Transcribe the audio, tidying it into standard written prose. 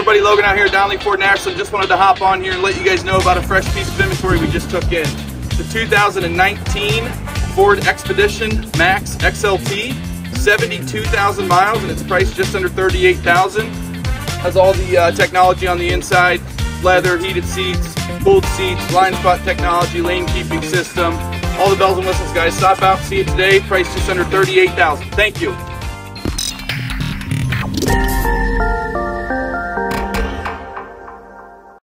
everybody, Logan out here at Donley, Ford Ashland. Just wanted to hop on here and let you guys know about a fresh piece of inventory we just took in. The 2019 Ford Expedition Max XLT, 72,000 miles, and it's priced just under $38,000. Has all the technology on the inside: leather, heated seats, cooled seats, blind spot technology, lane keeping system, all the bells and whistles, guys. Stop out, see it today. Priced just under $38,000. Thank you.